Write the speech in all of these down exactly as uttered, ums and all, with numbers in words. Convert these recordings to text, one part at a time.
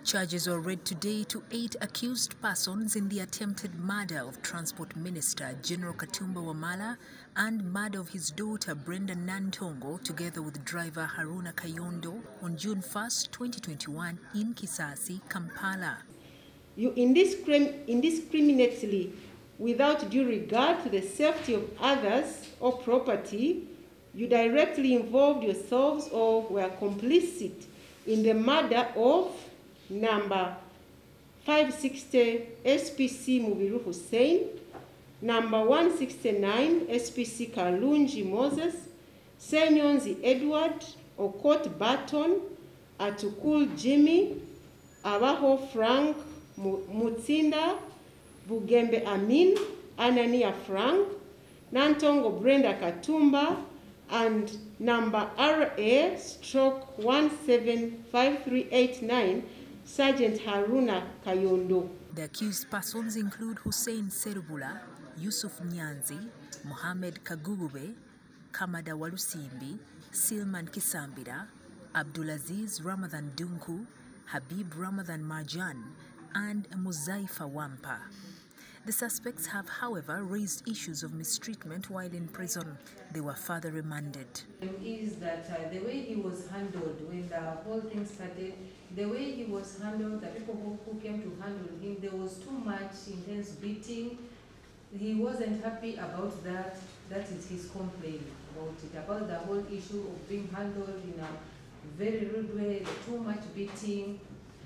Charges were read today to eight accused persons in the attempted murder of Transport Minister General Katumba Wamala and murder of his daughter Brenda Nantongo together with driver Haruna Kayondo on June first, twenty twenty-one in Kisasi, Kampala. You indiscrim indiscriminately, without due regard to the safety of others or property, you directly involved yourselves or were complicit in the murder of number five sixty S P C Mubiru Hussein, number one sixty-nine S P C Kalunji Moses, Senyonzi Edward, Okot Barton, Atukul Jimmy, Abaho Frank Mutsinda, Bugembe Amin, Anania Frank, Nantongo Brenda Katumba, and number R A stroke one seven five three eight nine, Sergeant Haruna Kayondo. The accused persons include Hussein Serubula, Yusuf Nyanzi, Mohamed Kagugube, Kamada Walusimbi, Silman Kisambira, Abdulaziz Ramadan Dunku, Habib Ramadan Marjan, and Muzaifa Wampa. The suspects have, however, raised issues of mistreatment while in prison. They were further remanded. Is that uh, the way he was handled when the whole thing started, the way he was handled, the people who, who came to handle him, there was too much intense beating. He wasn't happy about that. That is his complaint about it, about the whole issue of being handled in a very rude way, too much beating.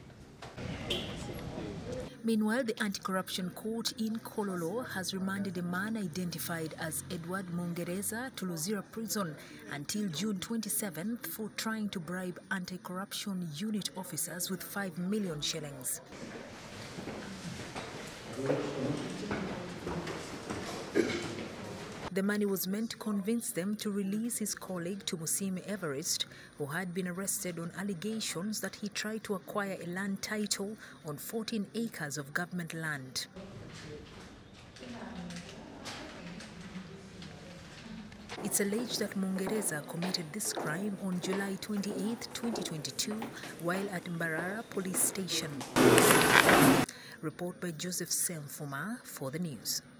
Meanwhile, the Anti-Corruption Court in Kololo has remanded a man identified as Edward Mungereza to Luzira Prison until June twenty-seventh for trying to bribe anti-corruption unit officers with five million shillings. The money was meant to convince them to release his colleague Tumusime Everest, who had been arrested on allegations that he tried to acquire a land title on fourteen acres of government land. It's alleged that Mungereza committed this crime on July twenty-eighth, twenty twenty-two, while at Mbarara Police Station. Report by Joseph Semfuma for the news.